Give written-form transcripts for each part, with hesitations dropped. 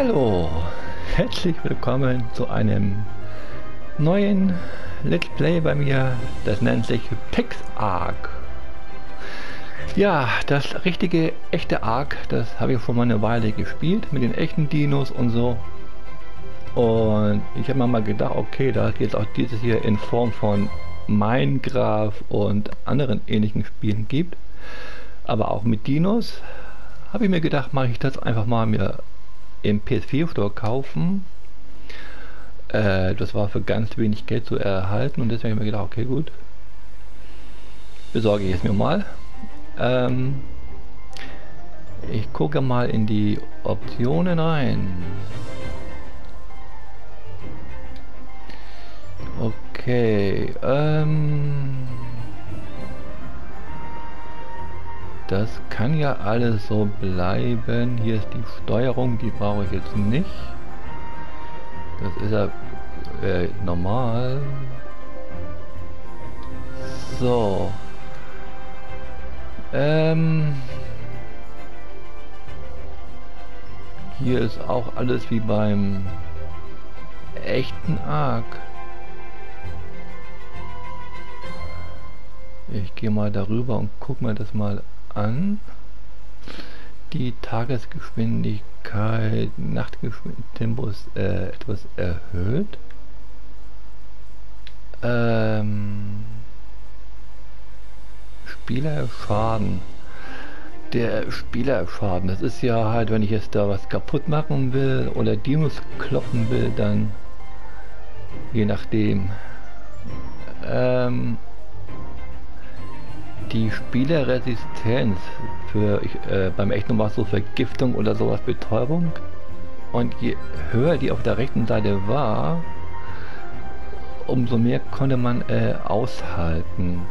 Hallo, herzlich willkommen zu einem neuen Let's Play bei mir. Das nennt sich PixARK. Ja, das richtige, echte Ark, das habe ich schon mal eine Weile gespielt mit den echten Dinos und so. Und ich habe mir mal gedacht, okay, da geht es auch dieses hier in Form von Minecraft und anderen ähnlichen Spielen gibt, aber auch mit Dinos, habe ich mir gedacht, mache ich das einfach mal mir im PS4 Store kaufen. Das war für ganz wenig Geld zu erhalten und deswegen habe ich mir gedacht, okay, gut, besorge ich es mir mal. Ich gucke mal in die Optionen rein. Okay, das kann ja alles so bleiben. Hier ist die Steuerung, die brauche ich jetzt nicht. Das ist ja normal. So. Hier ist auch alles wie beim echten Ark. Ich gehe mal darüber und gucke mir das mal an. Die Tagesgeschwindigkeit, Nachttempo ist etwas erhöht. Spielerschaden. Der Spielerschaden, das ist ja halt, wenn ich jetzt da was kaputt machen will oder Dinos kloppen will, dann je nachdem. Die Spielerresistenz für beim echten war es so Vergiftung oder sowas, Betäubung, und je höher die auf der rechten Seite war, umso mehr konnte man aushalten.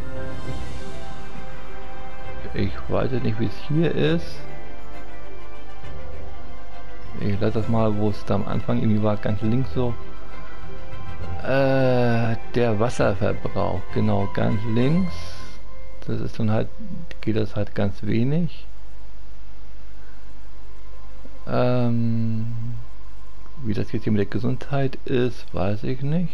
Ich weiß jetzt nicht, wie es hier ist. Ich lasse das mal, wo es da am Anfang irgendwie war, ganz links so. Der Wasserverbrauch, genau, ganz links. Das ist dann halt, geht das halt ganz wenig. Wie das jetzt hier mit der Gesundheit ist, weiß ich nicht.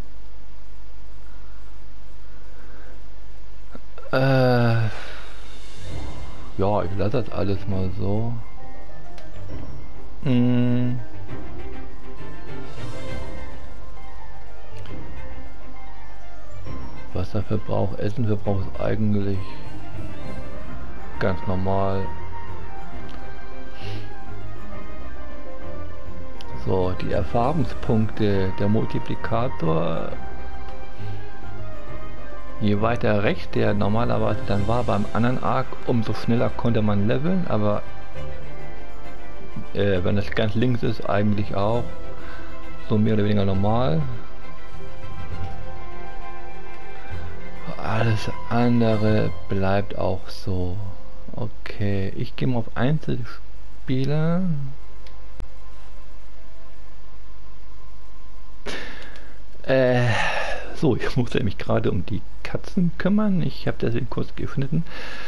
Ja, ich lasse das alles mal so. Wasserverbrauch, Essenverbrauch ist eigentlich ganz normal. So, die Erfahrungspunkte, der Multiplikator. Je weiter rechts der normalerweise dann war beim anderen Ark, umso schneller konnte man leveln, aber wenn das ganz links ist, eigentlich auch so mehr oder weniger normal. Alles andere bleibt auch so. Okay, ich gehe mal auf Einzelspieler. So, ich musste mich gerade um die Katzen kümmern. Ich habe deswegen kurz geschnitten.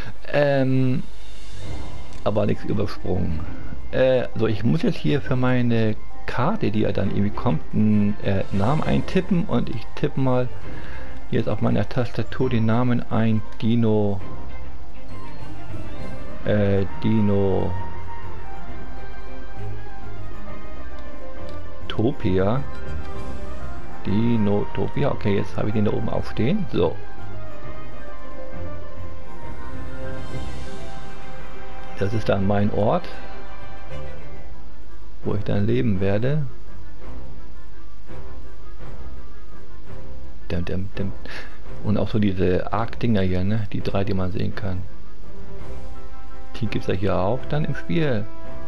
Aber nichts übersprungen. So, ich muss jetzt hier für meine Karte, die ja dann irgendwie kommt, einen Namen eintippen und ich tippe mal jetzt auf meiner Tastatur den Namen ein. Dinotopia. Dinotopia, okay, jetzt habe ich den da oben aufstehen. So. Das ist dann mein Ort, wo ich dann leben werde. Und auch so diese Arc-Dinger hier, ne? Die drei, die man sehen kann. Die gibt es ja hier auch dann im Spiel.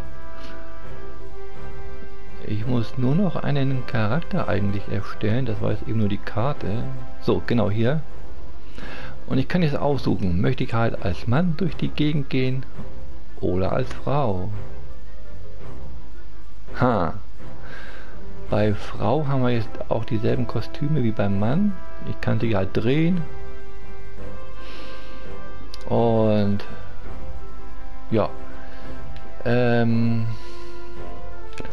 Ich muss nur noch einen Charakter eigentlich erstellen, das war jetzt eben nur die Karte. So, genau hier. Und ich kann jetzt aussuchen, möchte ich halt als Mann durch die Gegend gehen oder als Frau. Bei Frau haben wir jetzt auch dieselben Kostüme wie beim Mann. Ich kann sie halt drehen. Und ja.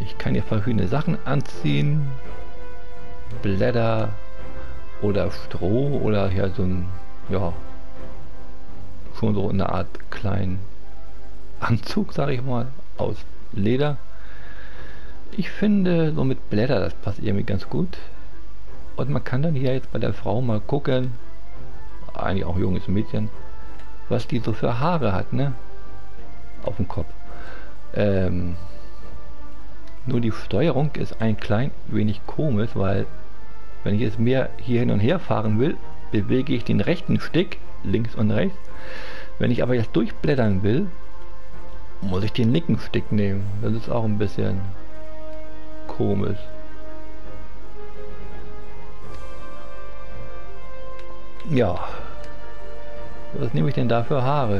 Ich kann hier verschiedene Sachen anziehen. Blätter oder Stroh oder hier so ein, ja, schon so eine Art kleinen Anzug, sage ich mal, aus Leder. Ich finde, so mit Blätter, das passt irgendwie ganz gut. Und man kann dann hier jetzt bei der Frau mal gucken, eigentlich auch junges Mädchen, was die so für Haare hat, ne? Auf dem Kopf. Nur die Steuerung ist ein klein wenig komisch, weil wenn ich jetzt mehr hier hin und her fahren will, bewege ich den rechten Stick links und rechts. Wenn ich aber jetzt durchblättern will, muss ich den linken Stick nehmen. Das ist auch ein bisschen komisch. Ja, was nehme ich denn da für Haare?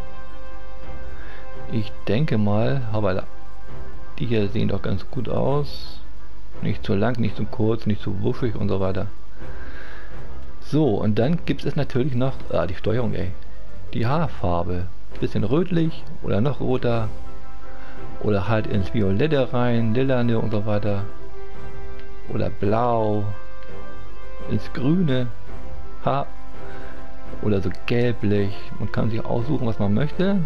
Ich denke mal, aber die hier sehen doch ganz gut aus. Nicht zu lang, nicht zu kurz, nicht zu wuschig und so weiter. So, und dann gibt es natürlich noch die Steuerung, ey. Die Haarfarbe. Bisschen rötlich oder noch roter. Oder halt ins Violette rein, lilane und so weiter. Oder blau. Ins Grüne. Ha. Oder so gelblich. Man kann sich aussuchen, was man möchte.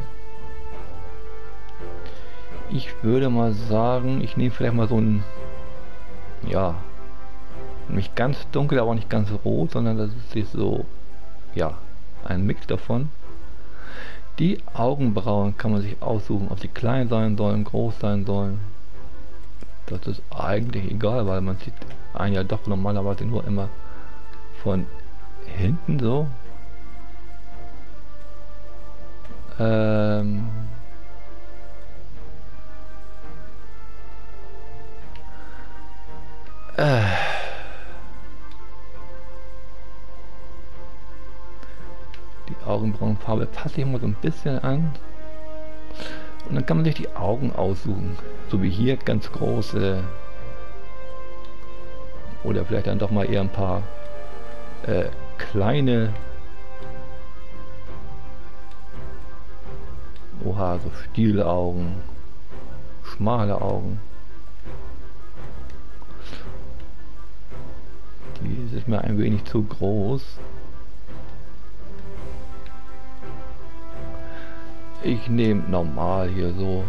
Ich würde mal sagen, ich nehme vielleicht mal so ein, ja, nicht ganz dunkel, aber nicht ganz rot, sondern das ist so, ja, ein Mix davon. Die Augenbrauen kann man sich aussuchen, ob sie klein sein sollen, groß sein sollen. Das ist eigentlich egal, weil man sieht einen ja doch normalerweise nur immer von hinten so. Die Augenbrauenfarbe passe ich mal so ein bisschen an. Und dann kann man sich die Augen aussuchen. So wie hier ganz große. Oder vielleicht dann doch mal eher ein paar kleine. Oha, so Stielaugen. Schmale Augen. Die ist mir ein wenig zu groß. Ich nehme normal hier so.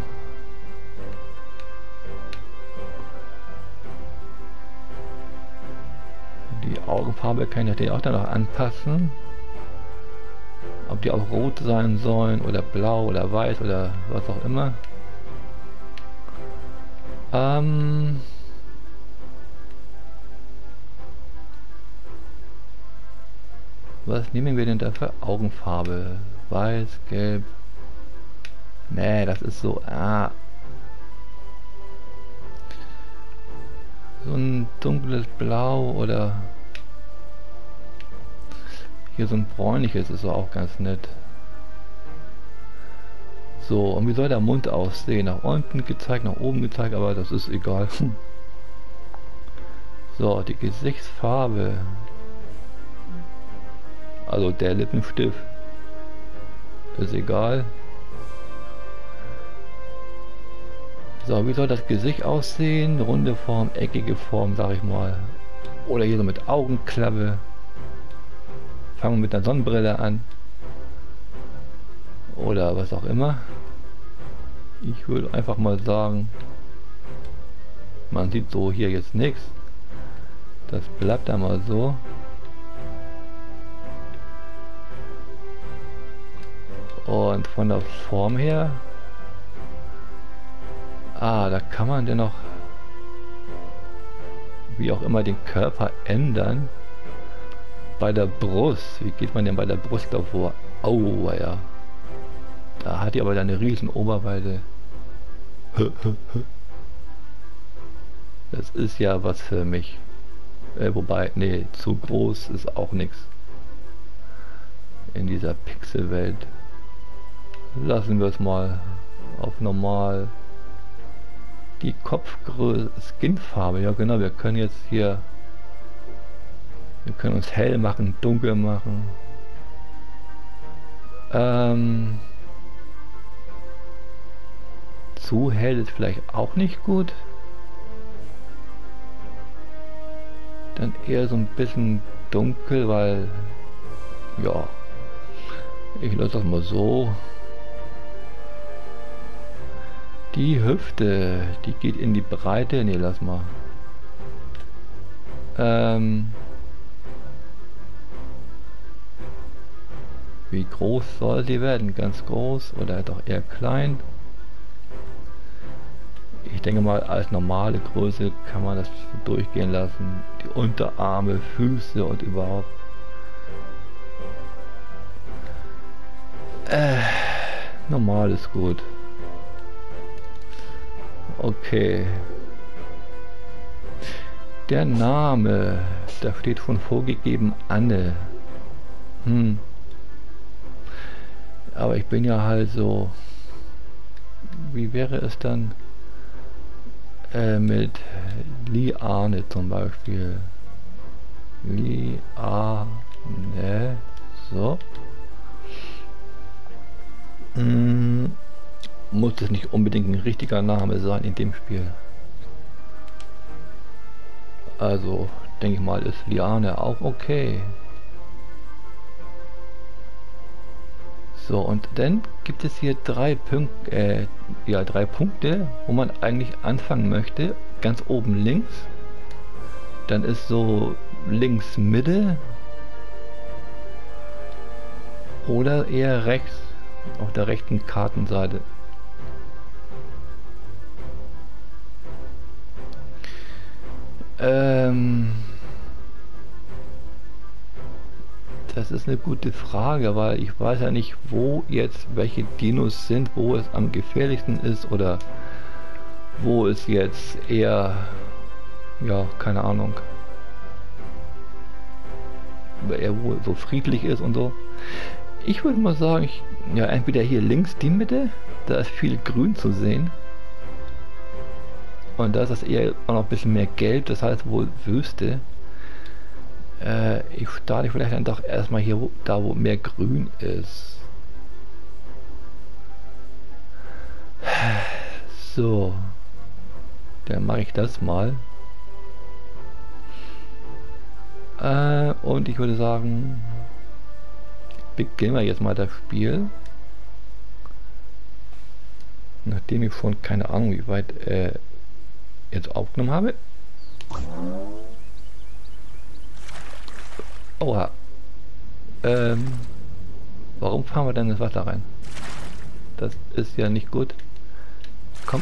Die Augenfarbe kann ich natürlich auch dann noch anpassen. Ob die auch rot sein sollen oder blau oder weiß oder was auch immer. Was nehmen wir denn da für Augenfarbe? Weiß, gelb. Nee, das ist so. So ein dunkles Blau oder hier so ein bräunliches ist auch ganz nett. So, und wie soll der Mund aussehen? Nach unten gezeigt, nach oben gezeigt, aber das ist egal. So, die Gesichtsfarbe. Also der Lippenstift ist egal. So, wie soll das Gesicht aussehen? Runde Form, eckige Form, sag ich mal. Oder hier so mit Augenklappe. Fangen wir mit einer Sonnenbrille an. Oder was auch immer. Ich würde einfach mal sagen, man sieht so hier jetzt nichts. Das bleibt einmal so. Und von der Form her, da kann man denn noch, wie auch immer, den Körper ändern. Bei der Brust, wie geht man denn bei der Brust davor? Oh ja, da hat die aber eine riesen Oberweite. Das ist ja was für mich. Wobei, nee, zu groß ist auch nichts in dieser Pixelwelt. Lassen wir es mal auf normal. Die Kopfgröße, Skinfarbe, ja genau, wir können jetzt hier, wir können uns hell machen, dunkel machen. Zu hell ist vielleicht auch nicht gut. dann eher so ein bisschen dunkel, weil, ja, ich lasse das mal so. Die Hüfte, die geht in die Breite. Ne, lass mal. Wie groß soll die werden? Ganz groß oder doch eher klein? Ich denke mal, als normale Größe kann man das durchgehen lassen. Die Unterarme, Füße und überhaupt. Normal ist gut. Okay. Der Name, da steht schon vorgegeben Anne. Aber ich bin ja halt so... Wie wäre es dann mit Liane zum Beispiel? Liane. So. Muss es nicht unbedingt ein richtiger Name sein in dem Spiel. Also denke ich mal, ist Liane auch okay. So, und dann gibt es hier drei Punkte, wo man eigentlich anfangen möchte. Ganz oben links. Dann ist so links Mitte. Oder eher rechts, auf der rechten Kartenseite. Das ist eine gute Frage, weil ich weiß ja nicht, wo jetzt welche Dinos sind, wo es am gefährlichsten ist oder wo es jetzt eher, ja, keine Ahnung, eher wo so friedlich ist und so. Ich würde mal sagen, ja, entweder hier links die Mitte, da ist viel Grün zu sehen. Und da ist das eher auch noch ein bisschen mehr gelb, das heißt wohl Wüste. Ich starte vielleicht dann doch erstmal hier, da wo mehr Grün ist. So. Dann mache ich das mal. Und ich würde sagen, beginnen wir jetzt mal das Spiel. Nachdem ich schon keine Ahnung wie weit jetzt aufgenommen habe. Oha. Warum fahren wir denn das Wasser rein? Das ist ja nicht gut. Komm.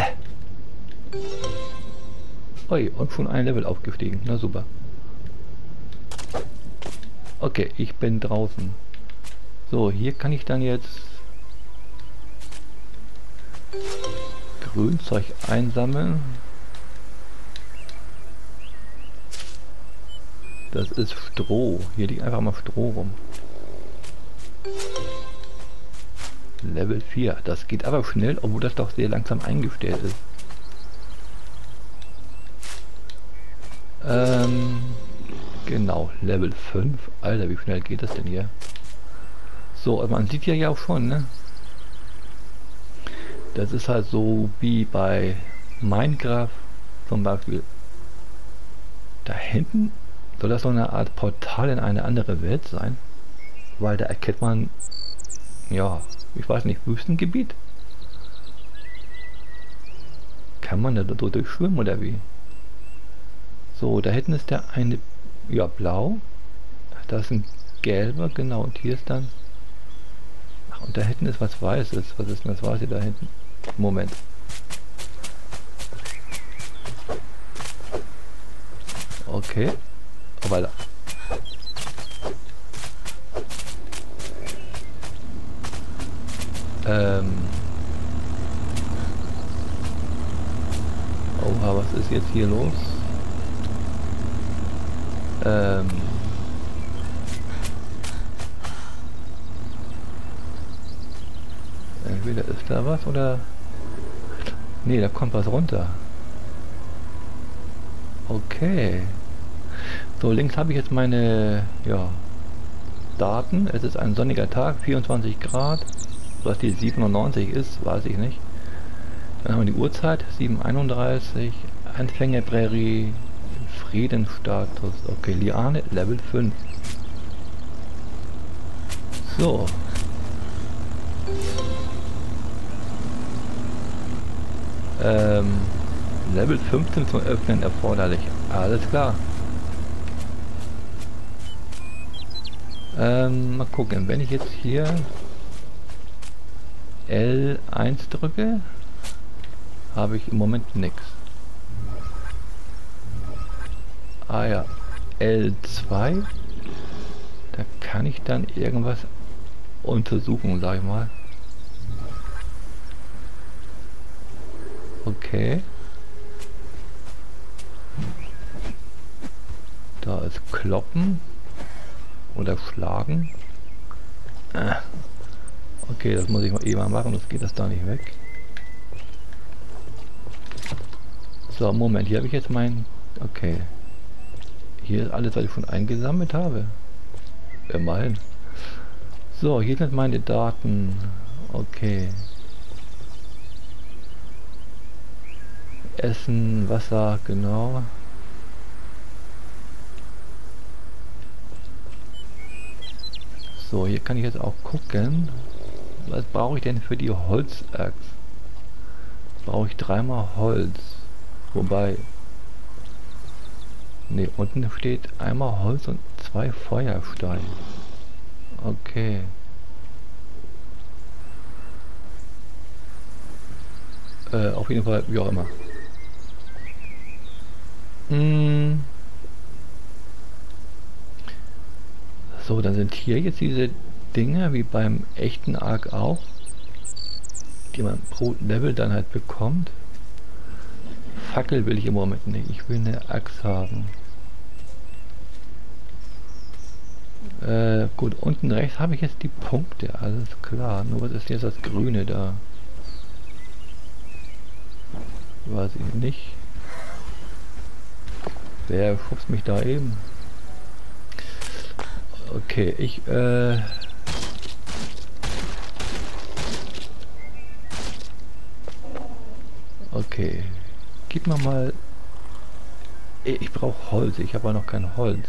Ui, und schon ein Level aufgestiegen. Na super. Okay, ich bin draußen. So, hier kann ich dann jetzt Grünzeug einsammeln. Das ist Stroh. Hier liegt einfach mal Stroh rum. Level 4. Das geht aber schnell, obwohl das doch sehr langsam eingestellt ist. Genau, Level 5. Alter, wie schnell geht das denn hier? So, also man sieht ja auch schon, ne? Das ist halt so wie bei Minecraft zum Beispiel. Da hinten soll das so eine Art Portal in eine andere Welt sein? Weil da erkennt man, ja, ich weiß nicht, Wüstengebiet? Kann man da durchschwimmen oder wie? So, da hinten ist der eine, ja, blau. Da ist ein gelber, genau, und hier ist dann... Ach, und da hinten ist was Weißes. Was ist denn das Weiße da hinten? Moment. Okay. Oh, weiter. Oha, was ist jetzt hier los? Entweder ist da was oder... Nee, da kommt was runter. Okay. So, links habe ich jetzt meine, ja, Daten. Es ist ein sonniger Tag, 24 Grad. Was die 97 ist, weiß ich nicht. Dann haben wir die Uhrzeit, 7:31. Anfängerprärie, Friedensstatus. Okay, Liane, Level 5. So. Level 15 zum Öffnen erforderlich. Alles klar. Mal gucken, wenn ich jetzt hier L1 drücke, habe ich im Moment nichts. Ah ja, L2, da kann ich dann irgendwas untersuchen, sag ich mal. Okay. Da ist Kloppen oder Schlagen. Okay, das muss ich mal eben machen, das geht das da nicht weg. So, Moment, hier habe ich jetzt mein... Okay. Hier ist alles, was ich schon eingesammelt habe. Immerhin. So, hier sind meine Daten. Okay. Essen, Wasser, genau. So, hier kann ich jetzt auch gucken. Was brauche ich denn für die Holzachs? Brauche ich 3-mal Holz. Wobei... Ne, unten steht einmal Holz und 2 Feuersteine. Okay. Auf jeden Fall, wie auch immer. So, dann sind hier jetzt diese Dinge, wie beim echten Ark auch, die man pro Level dann halt bekommt. Fackel will ich im Moment nicht, ich will eine Axt haben. Gut, unten rechts habe ich jetzt die Punkte, alles klar. Nur was ist jetzt das Grüne da? Weiß ich nicht. Wer schubst mich da eben? Okay, ich okay. Gib mir mal... Ich brauche Holz, ich habe aber noch kein Holz.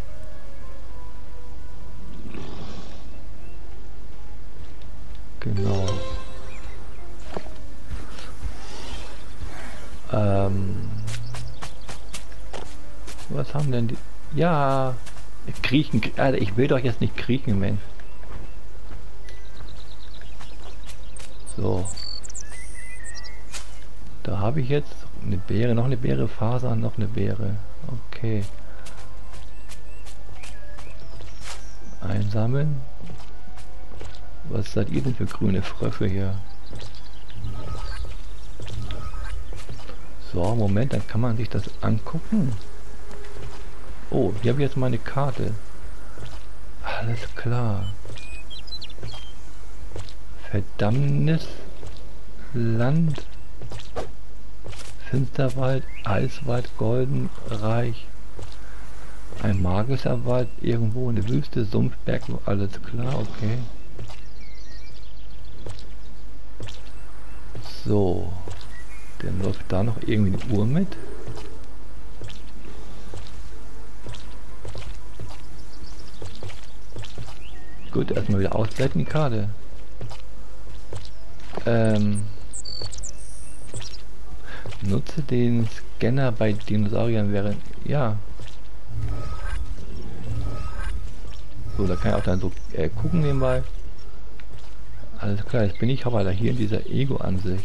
Genau. Was haben denn die... Ja, kriechen... Alter, ich will doch jetzt nicht kriechen, Mensch. So. Da habe ich jetzt eine Beere, noch eine Beere, Faser, noch eine Beere. Okay. Einsammeln. Was seid ihr denn für grüne Frösche hier? So, Moment, dann kann man sich das angucken. Oh, hier habe ich jetzt meine Karte. Alles klar. Verdammnis Land. Finsterwald, Eiswald, Goldenreich. Ein magischer Wald, irgendwo in der Wüste, Sumpfberg, alles klar, okay. So, dann läuft da noch irgendwie eine Uhr mit. Gut, erstmal wieder ausbreiten die Karte. Nutze den Scanner bei Dinosauriern während... Ja. So, da kann ich auch dann so gucken nebenbei. Alles klar, jetzt bin ich aber hier in dieser Ego-Ansicht.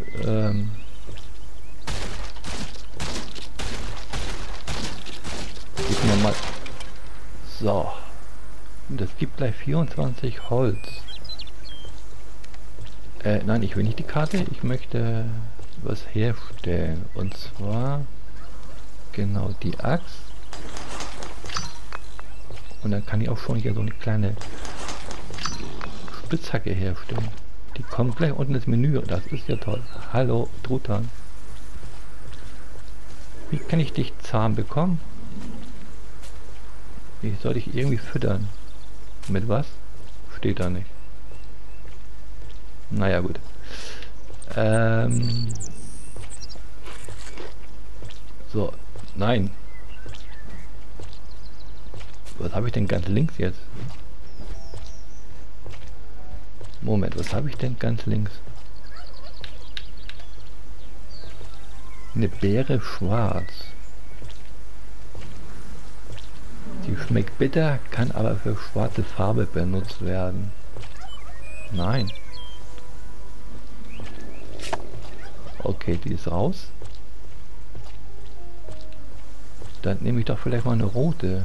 Gib mir mal... So. Das gibt gleich 24 Holz. Nein, ich will nicht die Karte. Ich möchte was herstellen. Und zwar... Genau, die Axt. Und dann kann ich auch schon hier so eine kleine Spitzhacke herstellen. Die kommt gleich unten ins Menü. Das ist ja toll. Hallo, Truthahn. Wie kann ich dich zahm bekommen? Wie soll ich irgendwie füttern? Mit was? Steht da nicht. Naja, gut. So, nein. Was habe ich denn ganz links jetzt? Moment, was habe ich denn ganz links? Eine Beere schwarz. Die schmeckt bitter, kann aber für schwarze Farbe benutzt werden. Nein. Okay, die ist raus. Dann nehme ich doch vielleicht mal eine rote.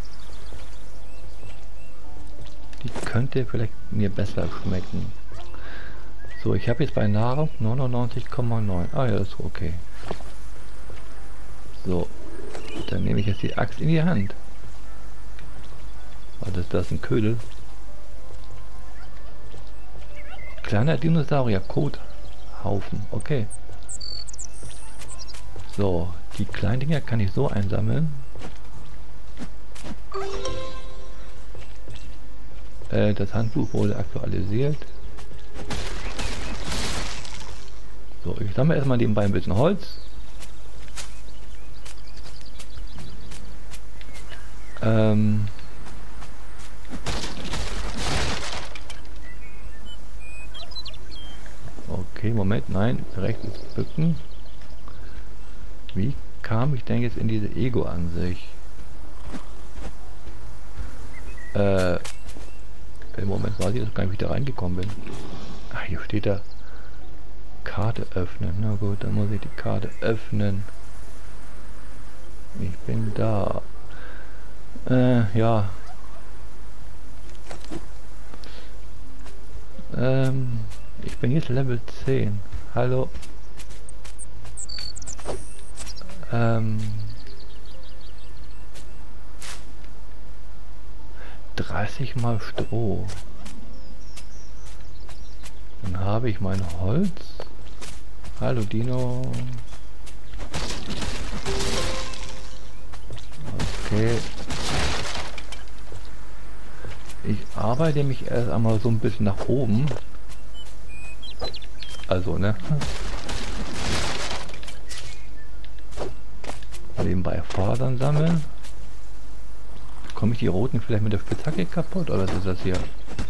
Die könnte vielleicht mir besser schmecken. So, ich habe jetzt bei Nahrung 99,9. Ah ja, das ist okay. So, dann nehme ich jetzt die Axt in die Hand. Oh, das ist ein Ködel. Kleiner Dinosaurier-Kothaufen. Okay. So, die kleinen Dinger kann ich so einsammeln. Das Handbuch wurde aktualisiert. So, ich sammle erstmal nebenbei ein bisschen Holz. Okay, Moment, nein, rechtes Bücken. Wie kam ich denn jetzt in diese Ego-Ansicht? Im Moment weiß ich, dass ich gar nicht wieder reingekommen bin. Ach, hier steht da Karte öffnen. Na gut, dann muss ich die Karte öffnen. Ich bin da. Ja. Ich bin jetzt Level 10. Hallo. 30 mal Stroh. Dann habe ich mein Holz. Hallo Dino. Okay. Ich arbeite mich erst einmal so ein bisschen nach oben. Also, ne? Nebenbei Fasern sammeln. Komme ich die roten vielleicht mit der Spitzhacke kaputt? Oder was ist das hier?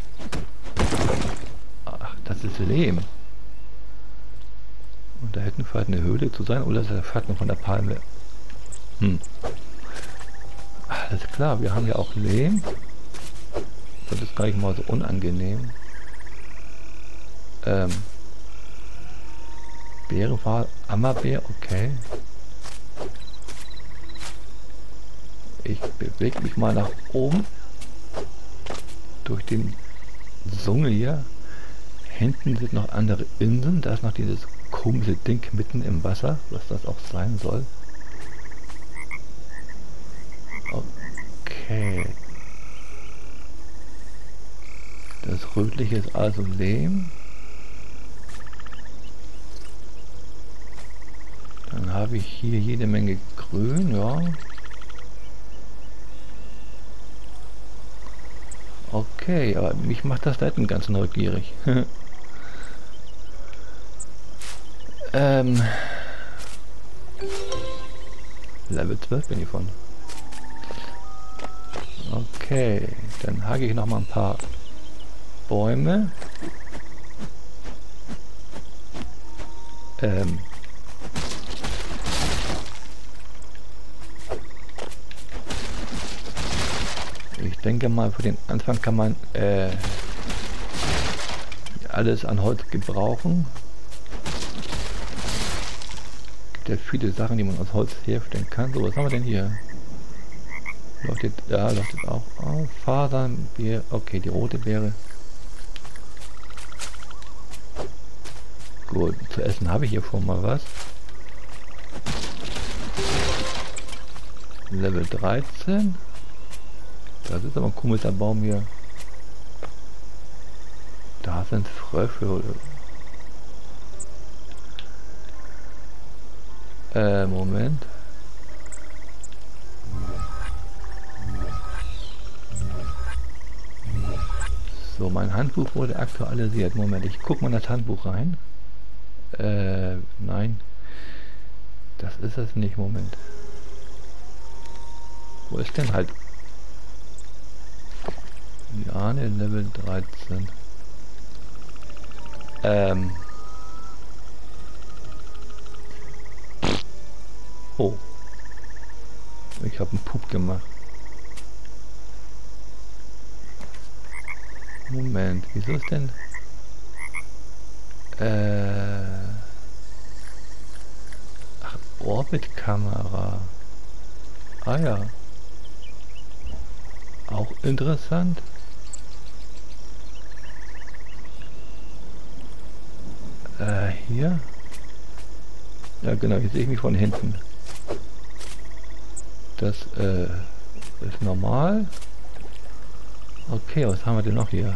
Ach, das ist Lehm. Und da hätten vielleicht eine Höhle zu sein. Oder ist das der Schatten von der Palme? Alles klar, wir haben ja auch Lehm. Das ist gar nicht mal so unangenehm. Beere war Ammerbeer, okay. Ich bewege mich mal nach oben. Durch den Dschungel hier. Hinten sind noch andere Inseln. Da ist noch dieses komische Ding mitten im Wasser. Was das auch sein soll. Okay. Das rötliche ist also Lehm. Dann habe ich hier jede Menge Grün, ja. Okay, aber mich macht das Leiten ganz neugierig. Level 12 bin ich von. Okay, dann hake ich noch mal ein paar Bäume. Ich denke mal, für den Anfang kann man alles an Holz gebrauchen. Es gibt ja viele Sachen, die man aus Holz herstellen kann. So, was haben wir denn hier? Leuchtet, ja, leuchtet auch auf. Fasern, Bier, okay, die rote Beere. Gut, zu essen habe ich hier schon mal was. Level 13. Das ist aber ein komischer Baum hier. Da sind Frösche. Moment. So, mein Handbuch wurde aktualisiert. Moment, ich gucke mal in das Handbuch rein. Nein. Das ist es nicht. Moment. Wo ist denn halt... Krane Level 13. Oh. Ich habe einen Pup gemacht. Moment, wieso ist denn... Ach, Orbit-Kamera. Ah ja. Auch interessant. Hier? Ja genau, hier sehe ich mich von hinten. Das ist normal. Okay, was haben wir denn noch hier?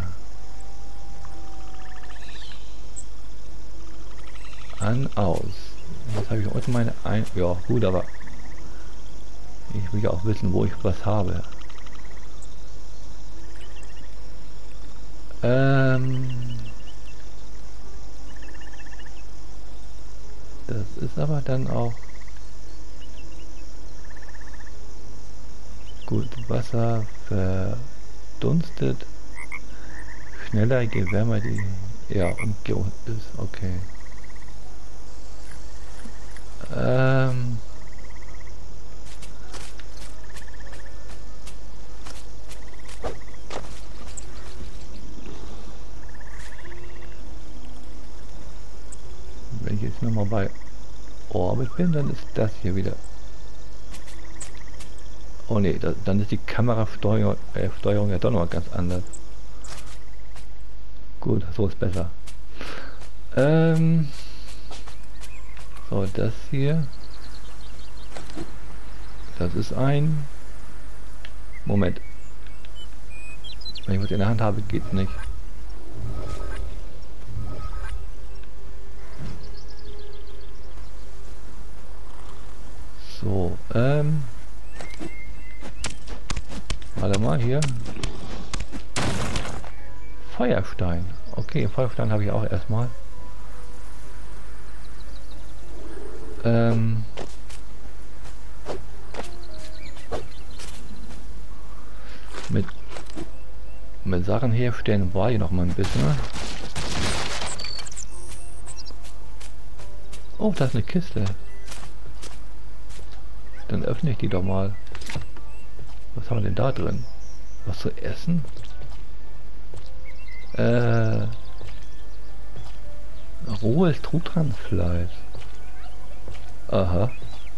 An, aus. Jetzt habe ich unten meine ein... Ja, gut, aber ich will ja auch wissen, wo ich was habe. Das ist aber dann auch... Gut, Wasser verdunstet. Schneller, je wärmer die Umgebung ist. Okay. Wenn ich jetzt nochmal bei Orbit bin, dann ist das hier wieder. Oh ne, dann ist die Kamerasteuerung ja doch noch ganz anders. Gut, so ist besser. So, das hier. Das ist ein... Moment. Wenn ich was in der Hand habe, geht's nicht. So, warte mal hier. Feuerstein. Okay, Feuerstein habe ich auch erstmal. Mit Sachen herstellen war hier noch mal ein bisschen. Oh, da ist eine Kiste. Dann öffne ich die doch mal. Was haben wir denn da drin? Was zu essen? Rohes Truthahnfleisch. Aha.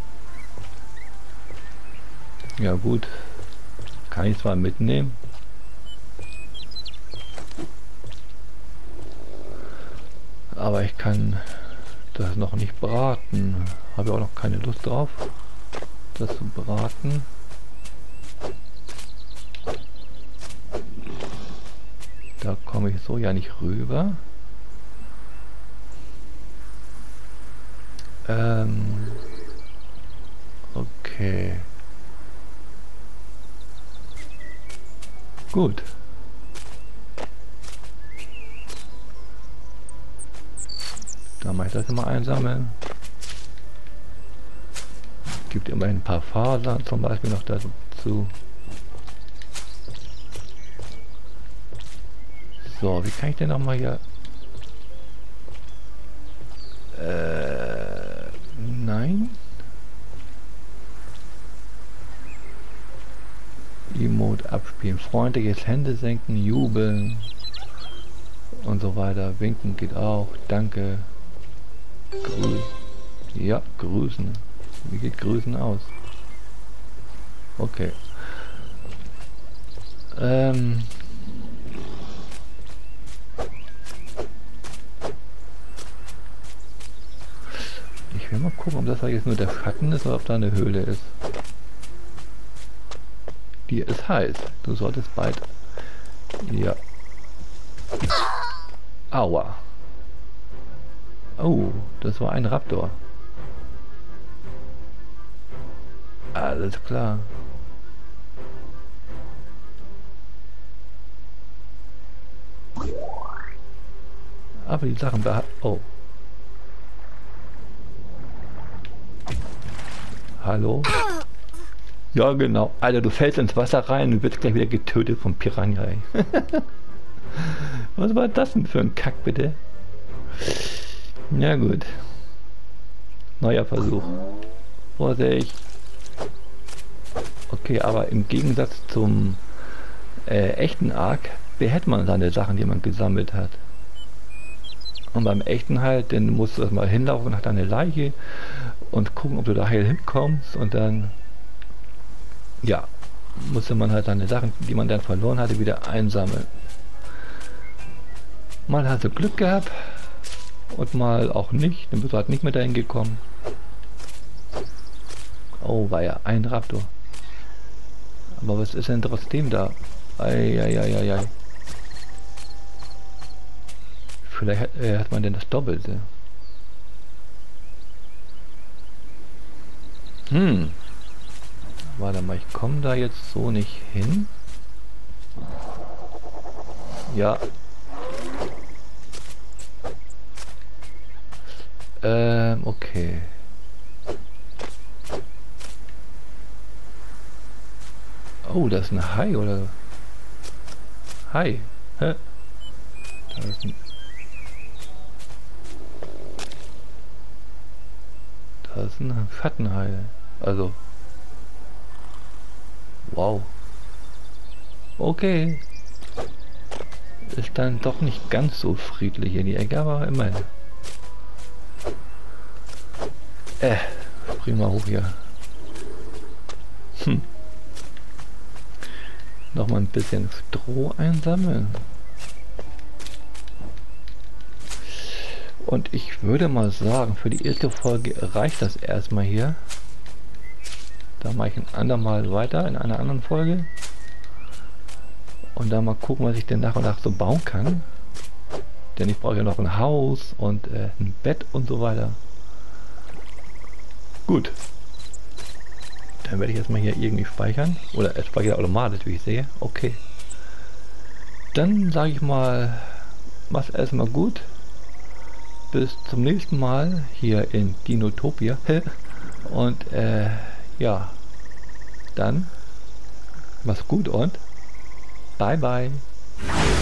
Ja gut. Kann ich zwar mitnehmen. Aber ich kann das noch nicht braten. Habe auch noch keine Lust drauf, das zu braten. Da komme ich so ja nicht rüber. Okay. Gut. Dann mache ich das immer einsammeln. Gibt immerhin ein paar Fasern zum Beispiel noch dazu. So, wie kann ich denn noch mal hier... Nein. Emote abspielen. Freundliches Hände senken, jubeln und so weiter. Winken geht auch. Danke. Ja, grüßen. Wie geht grüßen aus? Okay. Ich will mal gucken, ob das jetzt nur der Schatten ist oder ob da eine Höhle ist. Die ist heiß. Du solltest bald... Ja. Aua. Oh, das war ein Raptor. Alles klar. Aber die Sachen behalten... Oh. Hallo? Ja, genau. Alter, du fällst ins Wasser rein und wirst gleich wieder getötet vom Piranha. Ey. Was war das denn für ein Kack, bitte? Ja gut. Neuer Versuch. Vorsicht. Okay, aber im Gegensatz zum echten Ark behält man seine Sachen, die man gesammelt hat. Und beim echten halt, dann musst du erstmal hinlaufen nach deiner Leiche und gucken, ob du da heil hinkommst, und dann ja, musste man halt seine Sachen, die man dann verloren hatte, wieder einsammeln. Mal hast du Glück gehabt und mal auch nicht, dann bist du halt nicht mehr dahin gekommen. Oh, war ja ein Raptor. Aber was ist denn trotzdem da? Eieieiei. Vielleicht hat man denn das Doppelte. Warte mal, ich komme da jetzt so nicht hin. Ja. Okay. Oh, das ist ein Hai, oder? Hai. Hä? Da ist ein... Da ist ein Schattenhai. Also... Wow. Okay. Ist dann doch nicht ganz so friedlich in die Ecke, aber immerhin. Spring mal hoch hier. Noch mal ein bisschen Stroh einsammeln. Und ich würde mal sagen, für die erste Folge reicht das erstmal hier. Da mache ich ein andermal weiter in einer anderen Folge. Und dann mal gucken, was ich denn nach und nach so bauen kann. Denn ich brauche ja noch ein Haus und ein Bett und so weiter. Gut. Dann werde ich erstmal hier irgendwie speichern. Oder er speichert automatisch, wie ich sehe. Okay. Dann sage ich mal, mach's erstmal gut. Bis zum nächsten Mal hier in Dinotopia. Und ja, dann mach's gut und bye bye.